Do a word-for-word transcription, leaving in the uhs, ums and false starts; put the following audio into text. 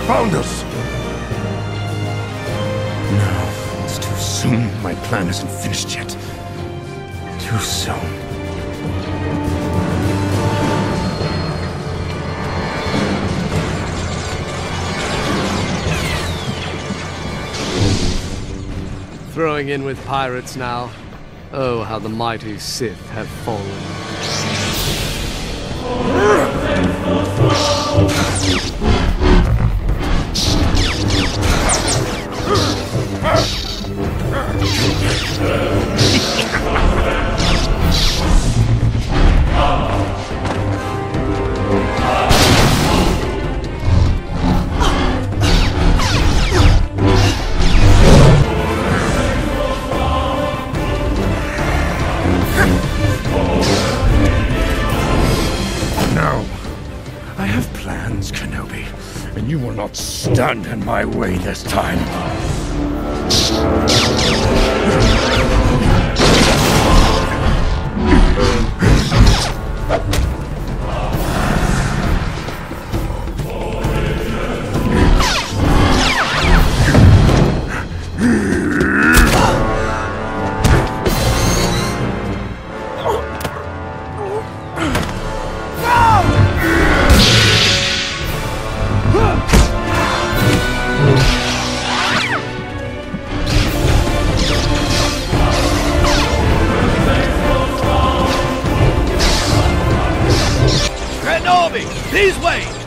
found us! No, it's too soon. My plan isn't finished yet. Too soon. Throwing in with pirates now. Oh, how the mighty Sith have fallen. Kenobi, and you will not stand in my way this time. Kenobi, these way!